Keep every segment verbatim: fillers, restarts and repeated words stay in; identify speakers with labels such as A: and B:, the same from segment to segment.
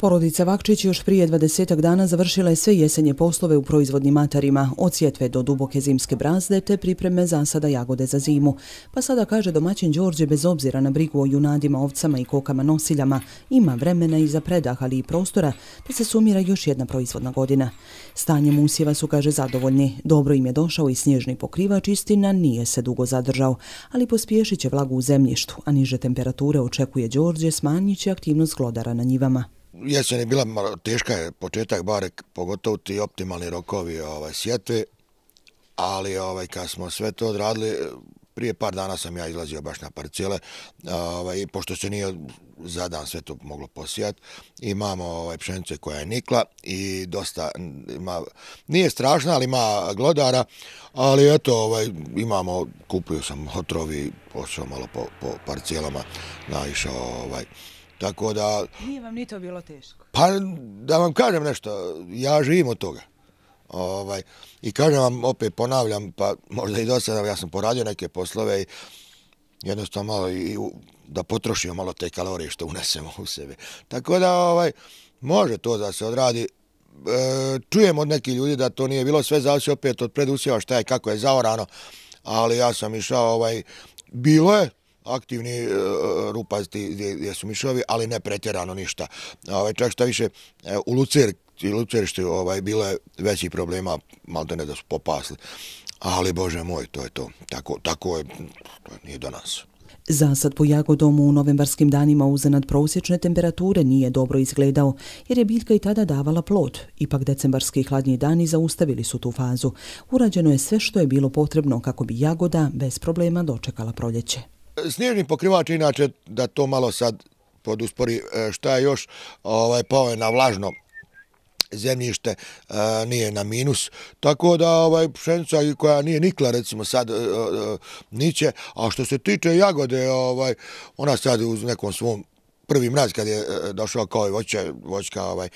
A: Porodica Vakčić još prije dvadesetak dana završila je sve jesenje poslove u proizvodnim atarima, od sjetve do duboke zimske brazde te pripreme zasada jagode za zimu. Pa sada, kaže domaćin Đorđe, bez obzira na brigu o junadima, ovcama i kokama nosiljama, ima vremena i za predah, ali i prostora da se sumira još jedna proizvodna godina. Stanjem usjeva su, kaže, zadovoljni. Dobro im je došao i snježni pokrivač, istina nije se dugo zadržao, ali pospješit će vlagu u zemljištu, a niže temperature, očekuje Đorđe, smanjit će aktivnost glodara na njivama.
B: Jesen je bila malo teška, je početak bare, pogotovo ti optimalni rokovi ovaj, sjetve, ali ovaj, kad smo sve to odradili, prije par dana sam ja izlazio baš na parcele, ovaj, pošto se nije za dan sve to moglo posijati. Imamo ovaj, pšenice koja je nikla i dosta, ima, nije strašna, ali ima glodara, ali eto, ovaj, imamo, kupio sam otrovi, pošao malo po, po parcelama, naišao, ovaj, tako da...
A: Nije vam ni to bilo teško?
B: Pa da vam kažem nešto, ja živim od toga. Ovaj, I kažem vam, opet ponavljam, pa možda i do sada, ja sam poradio neke poslove i jednostavno malo i da potrošimo malo te kalorije što unesemo u sebe. Tako da ovaj, može to da se odradi. E, čujem od nekih ljudi da to nije bilo, sve zavisi opet od predusjeva šta je, kako je zaorano, ali ja sam išao, ovaj, bilo je aktivni uh, rupasti gdje, gdje su mišovi, ali ne pretjerano ništa. Ovaj, čak šta više, e, u Lucer, i Lucerištu ovaj, bilo je većih problema, malo da ne da su popasli. Ali, Bože moj, to je to. Tako, tako je, to nije do nas.
A: Zasad po jagodom u novembarskim danima uz nadprosječne temperature nije dobro izgledao, jer je biljka i tada davala plod. Ipak decembarski hladniji dani zaustavili su tu fazu. Urađeno je sve što je bilo potrebno kako bi jagoda bez problema dočekala proljeće.
B: Snježni pokrivač, inače, da to malo sad poduspori, šta je još, ovaj, pao je na vlažno zemljište, nije na minus, tako da ovaj, pšenica koja nije nikla, recimo sad niće, a što se tiče jagode, ovaj, ona sad uz nekom svom prvi mraz kad je došao kao i voće, voćka ovaj,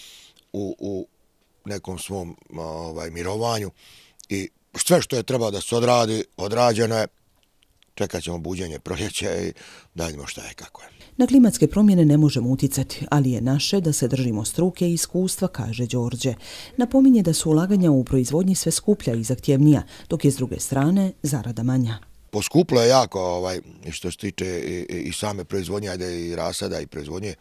B: u, u nekom svom ovaj, mirovanju i sve što je trebalo da se odradi, odrađeno je. Čekat ćemo buđenje proljeća i da vidimo šta je, kako je.
A: Na klimatske promjene ne možemo uticati, ali je naše da se držimo struke i iskustva, kaže Đorđe. Napominje da su ulaganja u proizvodnji sve skuplja i zahtjevnija, dok je s druge strane zarada manja.
B: Poskuplo je jako, ovaj, što se tiče i, i same proizvodnje, ajde i rasada i proizvodnje,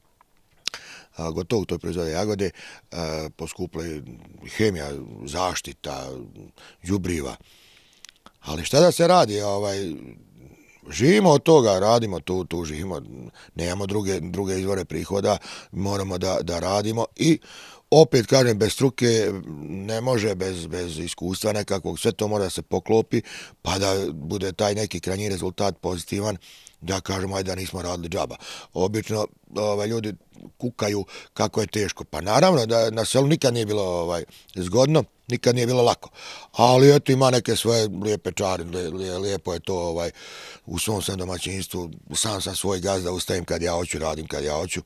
B: a, gotovo u toj proizvodnje jagode, a, poskuplo je hemija, zaštita, đubriva. Ali šta da se radi, ovaj, živimo od toga, radimo tu, tu živimo, nemamo druge, druge izvore prihoda, moramo da, da radimo i opet kažem, bez struke ne može, bez, bez iskustva nekakvog, sve to mora da se poklopi, pa da bude taj neki krajnji rezultat pozitivan, da kažemo, ajde da nismo radili džaba. Obično ovaj, ljudi kukaju kako je teško. Pa naravno da na selu nikad nije bilo ovaj, zgodno, nikad nije bilo lako. Ali eto ima neke svoje lijepe čari, lijepo je to ovaj, u svom sam domaćinstvu, sam sam svoj gazda, ustajem kad ja hoću, radim kad ja hoću.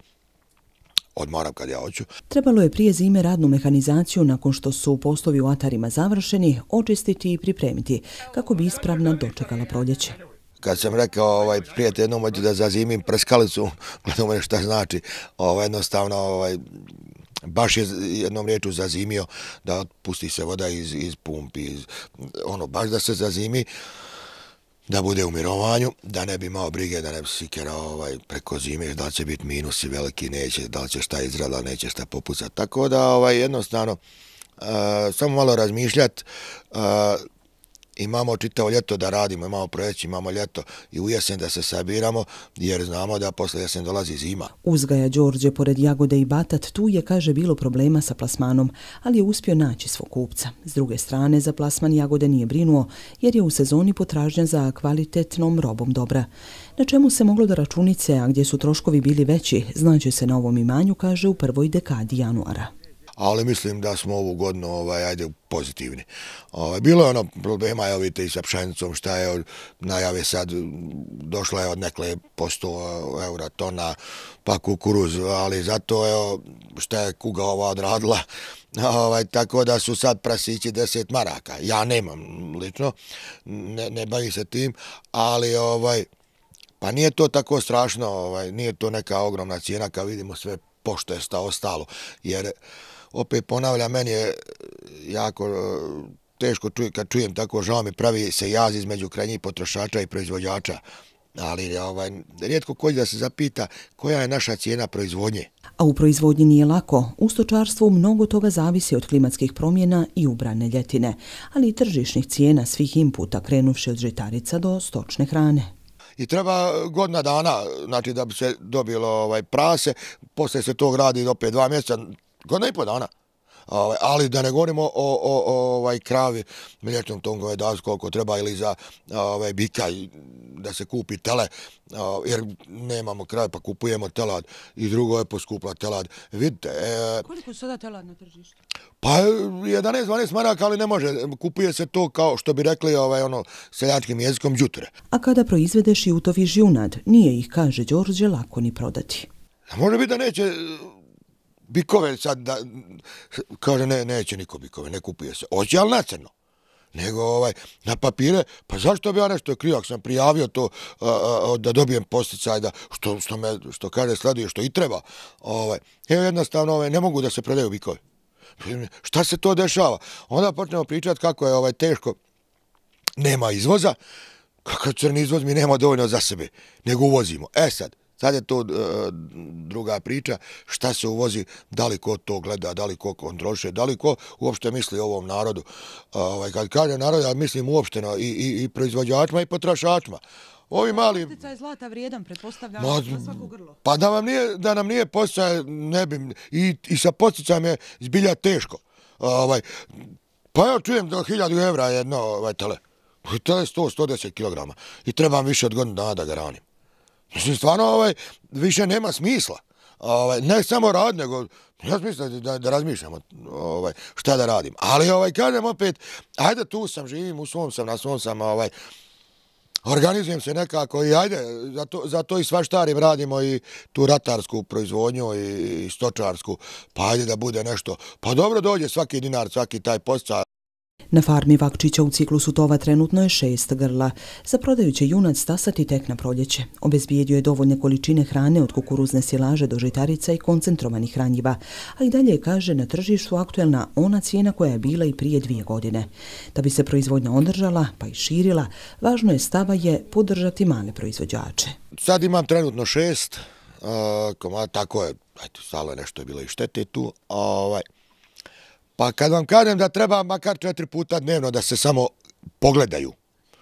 B: Odmaram kad ja hoću.
A: Trebalo je prije zime radnu mehanizaciju, nakon što su poslovi u atarima završeni, očistiti i pripremiti kako bi ispravno dočekala proljeće.
B: Kad sam rekao ovaj, prijatelj jednom hoću da zazimim prskalicu, gledamo me šta znači, ovaj, jednostavno ovaj, baš je jednom riječu zazimio da pusti se voda iz, iz pumpi, iz, ono, baš da se zazimi, da bude u mirovanju, da ne bi imao brige, da ne bi sikerao ovaj, preko zime, da li će biti minusi veliki, neće, da li će šta izrada, neće šta popucati. Tako da ovaj, jednostavno uh, samo malo razmišljati, uh, imamo čitavo ljeto da radimo, imamo projeći, imamo ljeto i u jesen da se sabiramo, jer znamo da posle jesen dolazi zima.
A: Uzgaja Đorđe, pored jagode i batat, tu je, kaže, bilo problema sa plasmanom, ali je uspio naći svog kupca. S druge strane, za plasman jagode nije brinuo, jer je u sezoni potražnja za kvalitetnom robom dobra. Na čemu se moglo da računice, a gdje su troškovi bili veći, znaće se na ovom imanju, kaže, u prvoj dekadi januara.
B: Ali mislim da smo ovu godinu, ovaj, ajde, pozitivni. Ovaj, bilo je ono problema, evo vidite, i sa pšenicom, šta je od najave sad, došla je od nekle po sto eura tona, pa kukuruz, ali zato, evo, šta je kuga ova odradila, ovaj, tako da su sad prasići deset maraka. Ja nemam, lično, ne, ne bavim se tim, ali, ovaj, pa nije to tako strašno, ovaj, nije to neka ogromna cijena kao vidimo sve pošto je sta ostalo, jer opet ponavljam, meni je jako teško čuj, kad čujem tako, žao mi, pravi se jaz između krajnjih potrošača i proizvođača, ali ovaj, rijetko koji da se zapita koja je naša cijena proizvodnje.
A: A u proizvodnji nije lako. U stočarstvu mnogo toga zavisi od klimatskih promjena i ubrane ljetine, ali i tržišnih cijena svih inputa, krenuvši od žitarica do stočne hrane.
B: I treba godina dana, znači da bi se dobilo ovaj, prase, poslije se to radi opet dva mjeseca, godina i po dana. Ovaj, ali da ne govorimo o, o, o ovaj, kravi, mliječnom tom govedarstvu koliko treba ili za ovaj, bika da se kupi tele, ovaj, jer nemamo krave pa kupujemo telad i drugo je poskupla telad. Vidite. E,
A: Koliko su sada telad na tržištu?
B: Pa jedanaest dvanaest maraka, ali ne može. Kupuje se to kao što bi rekli ovaj, ono, seljačkim jezikom đuture.
A: A kada proizvedeš i utoviš junad, nije ih, kaže Đorđe, lako ni prodati.
B: Može biti da neće bikove sad, da, kaže ne, neće niko bikove, ne kupuje se. Hoće, ali na crno. Nego ovaj, na papire, pa zašto bi ja nešto krio, ako sam prijavio to a, a, da dobijem posticaj, da, što, što, me, što kaže sleduje, što i treba. Ovaj, evo jednostavno ovaj, ne mogu da se predaju bikovi. Šta se to dešava? Onda počnemo pričati kako je ovaj teško, nema izvoza, kakav crni izvoz mi nema dovoljno za sebe, nego uvozimo. E sad, sad je to uh, druga priča, šta se uvozi, da li ko to gleda, da li ko kontroliše, da li ko uopšte misli o ovom narodu. Uh, ovaj, kad kaže narod, ja mislim uopšteno i, i, i proizvođačima i potrošačima. Ovi mali...
A: Posticaj zlata vrijedan, pretpostavljam,
B: Ma,
A: na svako grlo.
B: Pa da, vam nije, da nam nije posticaj, ne bi... I, i sa posticajem je zbilja teško. Ovaj, pa ja čujem da hiljadu evra jedno ovaj, tele. To je sto do sto deset kilograma. I trebam više od godina dana da ga ranim. Mislim, stvarno ovaj, više nema smisla. Ovaj, ne samo rad, nego ja mislim da, da razmišljam ovaj, šta da radim. Ali ovaj, kažem opet, ajde tu sam, živim, u svom sam, na svom sam, ovaj, organizujem se nekako i ajde, za to, za to i svaštarim, radimo i tu ratarsku proizvodnju i, i stočarsku, pa ajde da bude nešto. Pa dobro dođe svaki dinar, svaki taj posticaj.
A: Na farmi Vakčića u ciklusu tova trenutno je šest grla. Za prodaju će junac stasati tek na proljeće. Obezbijedio je dovoljne količine hrane od kukuruzne silaže do žitarica i koncentrovanih hranjiva, a i dalje kaže na tržištu aktuelna ona cijena koja je bila i prije dvije godine. Da bi se proizvodnja održala, pa i širila, važno je stava je podržati male proizvođače.
B: Sad imam trenutno šest, uh, komada, tako je, eto, stalo je nešto je bilo i štete tu, ovaj, pa kad vam kažem da treba makar četiri puta dnevno da se samo pogledaju,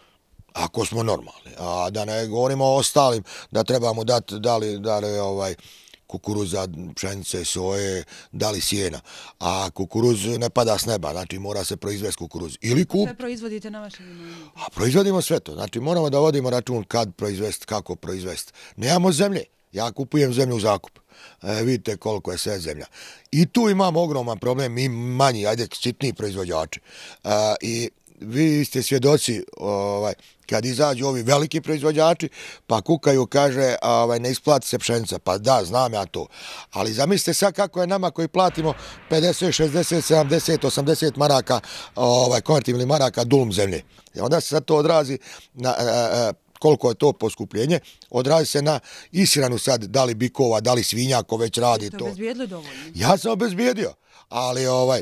B: ako smo normalni, a da ne govorimo o ostalim, da trebamo dati da li, da li ovaj, kukuruza, pšenice, soje, da li sjena. A kukuruz ne pada s neba, znači mora se proizvesti kukuruz. Ili kup...
A: Sve proizvodite na vašem imenu?
B: A proizvodimo sve to, znači moramo da vodimo račun kad proizvesti, kako proizvesti. Nemamo zemlje, ja kupujem zemlju u zakup. E, vidite koliko je sve zemlja. I tu imamo ogroman problem, mi manji, ajde, sitniji proizvođači. E, I vi ste svjedoci, ovaj, kad izađu ovi veliki proizvođači, pa kukaju, kaže, ovaj, ne isplati se pšenica. Pa da, znam ja to. Ali zamislite sad kako je nama koji platimo pedeset, šezdeset, sedamdeset, osamdeset maraka, ovaj, konvertibilnih maraka dulum zemlje. I onda se sad to odrazi na... A, a, koliko je to poskupljenje, odrazi se na ishranu sad, da li bikova, da li svinja, ko već radi
A: Jeste
B: to.
A: obezbijedili dovoljno?
B: Ja sam obezbijedio, ali ovaj,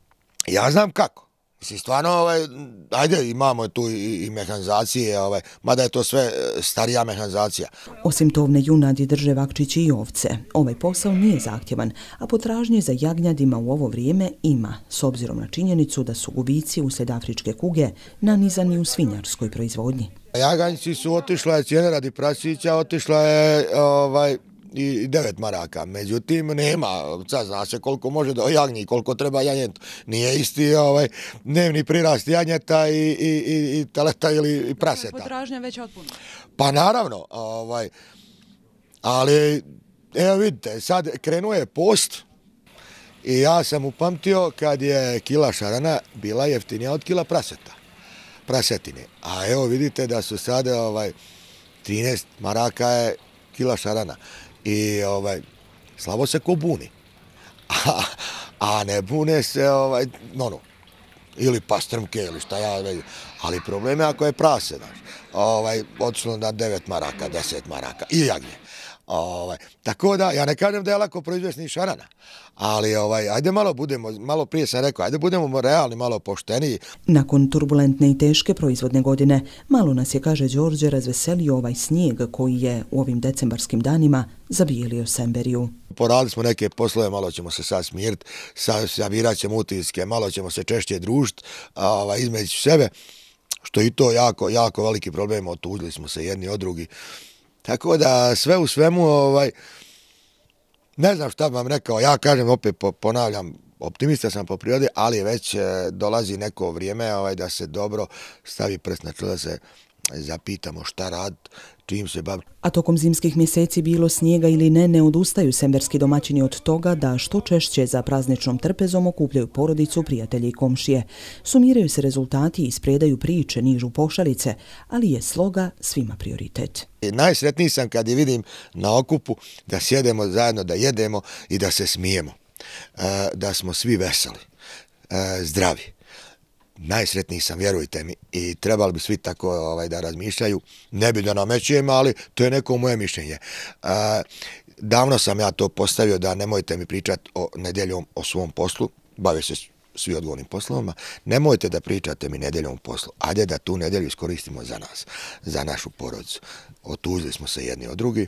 B: ja znam kako. Mislim, stvarno, ovaj, ajde, imamo tu i, i mehanizacije, ovaj, mada je to sve starija mehanizacija.
A: Osim tovne junadi drže Vakčići i ovce. Ovaj posao nije zahtjevan, a potražnje za jagnjadima u ovo vrijeme ima, s obzirom na činjenicu da su gubici uslijed afričke kuge nanizani u svinjarskoj proizvodnji.
B: Jaganjci su otišla je cijena radi prasića, otišla je ovaj, i devet maraka. Međutim, nema, sad zna se koliko može do jagnji, koliko treba janjet. Nije isti ovaj, dnevni prirast janjeta i, i, i, i teleta ili praseta.
A: Potražnja već otpuno.
B: Pa naravno, ovaj, ali evo vidite, sad krenuo je post i ja sam upamtio kad je kila šarana bila jeftinija od kila praseta. prasetine. A evo vidite da su sada ovaj, trinaest maraka je kila šarana. I ovaj, slabo se ko buni. A, a ne bune se, ovaj, no, no. ili pastrmke ili šta ja već, ali problem je ako je prase, znaš, ovaj, otišlo na devet maraka, deset maraka i jagnje. Ovaj, tako da, ja ne kažem da je lako proizvesti ni šarana, ali ovaj, ajde malo budemo, malo prije sam rekao, ajde budemo realni, malo pošteniji.
A: Nakon turbulentne i teške proizvodne godine, malo nas je, kaže Đorđe, razveselio ovaj snijeg koji je u ovim decembarskim danima zabijelio Semberiju.
B: Poradili smo neke poslove, malo ćemo se sad smiriti, sabirat ćemo utiske, malo ćemo se češće družiti, ovaj, između sebe, što i to jako, jako veliki problem, otuđili smo se jedni od drugi. Tako da sve u svemu, ovaj, ne znam šta bi vam rekao, ja kažem, opet ponavljam, optimista sam po prirodi, ali već dolazi neko vrijeme ovaj, da se dobro stavi prst na čelo, da se zapitamo šta rad, čim se bavi.
A: A tokom zimskih mjeseci bilo snijega ili ne, ne odustaju semberski domaćini od toga da što češće za prazničnom trpezom okupljaju porodicu, prijatelje i komšije. Sumiraju se rezultati i ispredaju priče, nižu pošalice, ali je sloga svima prioritet.
B: Najsretniji sam kad je vidim na okupu da sjedemo zajedno, da jedemo i da se smijemo, da smo svi veseli, zdravi. Najsretniji sam, vjerujte mi, i trebali bi svi tako ovaj, da razmišljaju. Ne bi da namećujem, ali to je neko moje mišljenje. A, davno sam ja to postavio da nemojte mi pričati o nedeljom o svom poslu, bave se svi odgovornim poslovima, nemojte da pričate mi nedeljom o poslu. Ajde da tu nedelju iskoristimo za nas, za našu porodicu. Otužili smo se jedni od drugi.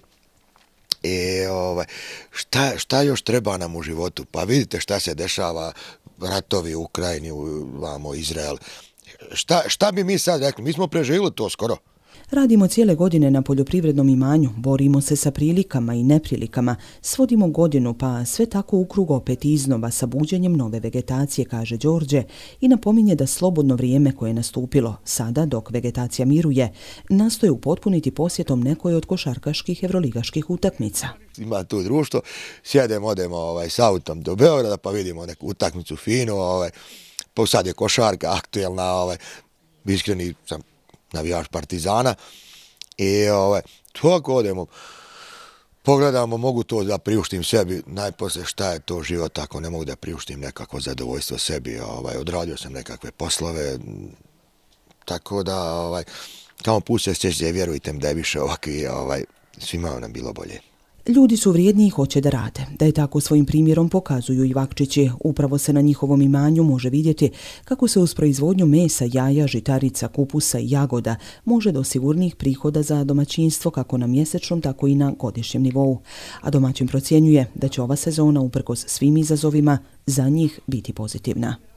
B: I ovaj, šta, šta još treba nam u životu? Pa vidite šta se dešava, ratovi u Ukrajini, vamo Izrael. Šta, šta bi mi sad rekli? Mi smo preživjeli to skoro.
A: Radimo cijele godine na poljoprivrednom imanju, borimo se sa prilikama i neprilikama, svodimo godinu pa sve tako u krug opet iznova sa buđenjem nove vegetacije, kaže Đorđe, i napominje da slobodno vrijeme koje je nastupilo, sada dok vegetacija miruje, nastoje upotpuniti posjetom nekoj od košarkaških evroligaških utakmica.
B: Ima tu društvo, sjedemo, odemo ovaj, s autom do Beograda pa vidimo neku utakmicu finu, ovaj, pa sad je košarka aktuelna, ovaj, iskreni sam navijač Partizana i ovaj, to ako odemo, pogledamo, mogu to da priuštim sebi, najposlije šta je to život ako ne mogu da priuštim nekako zadovoljstvo sebi, ovaj, odradio sam nekakve poslove, tako da, ovaj, kao puste steđe, vjerujte mi da je više ovakvi, ovaj, svima nam bilo bolje.
A: Ljudi su vrijedni i hoće da rade. Da je tako svojim primjerom pokazuju i Vakčići. Upravo se na njihovom imanju može vidjeti kako se uz proizvodnju mesa, jaja, žitarica, kupusa i jagoda može do sigurnih prihoda za domaćinstvo kako na mjesečnom, tako i na godišnjem nivou. A domaćin procjenjuje da će ova sezona, uprkos svim izazovima, za njih biti pozitivna.